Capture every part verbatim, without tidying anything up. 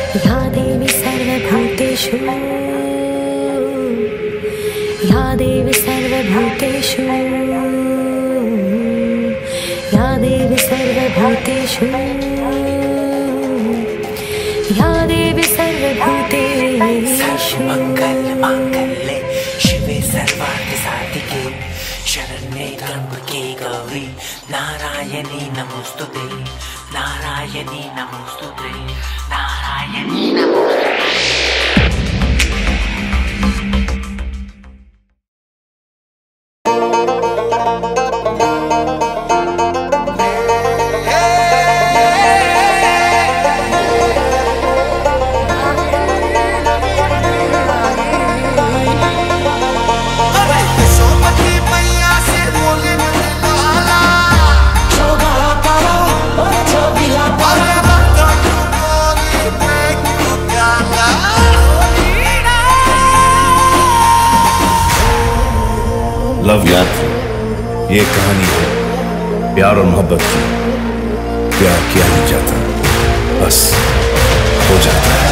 या देवी सर्वभूतेषु या देवी सर्वभूतेषु या देवी सर्वभूतेषु या देवी सर्वभूतेषु मंगल मांगल्ये शिवे सर्वार्थ साधिके शरण्ये त्र्यंबके गौरी नारायणी नमोस्तुते नारायणी नमोस्तुते नारायणी नमोस्तुते। लव यात्री ये कहानी है प्यार और मोहब्बत की। प्यार किया नहीं जाता, बस हो जाता है।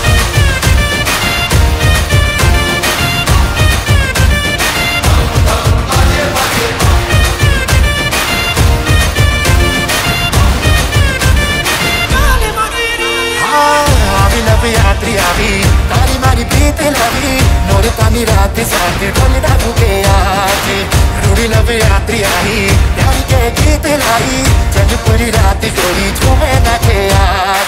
यात्री आवी तारी मारी प्रीत लवी नोर तानी रात साथ ढोल डाकू के आजे रूड़ी लव यात्री आई प्यार के गीत लाई जब पूरी रात डोली झूमे ना के आज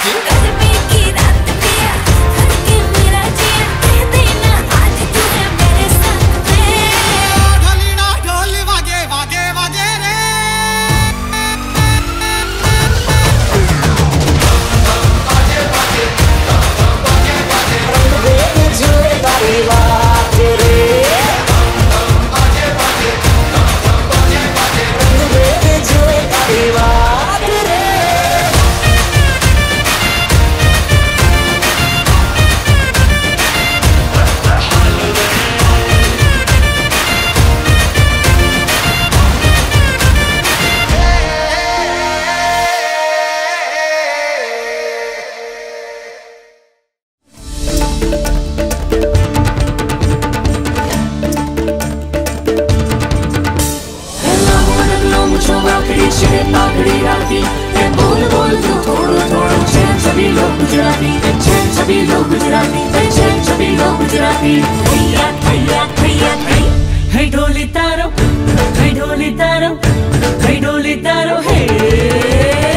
बोल बोल तू थोड़ो थोड़ो चैन सभी लोग गुजराती चैन सभी लोग गुजराती चैन सभी लोग गुजराती भैया भैया भैया है ढोली तारो है ढोली तारो है ढोली तारो है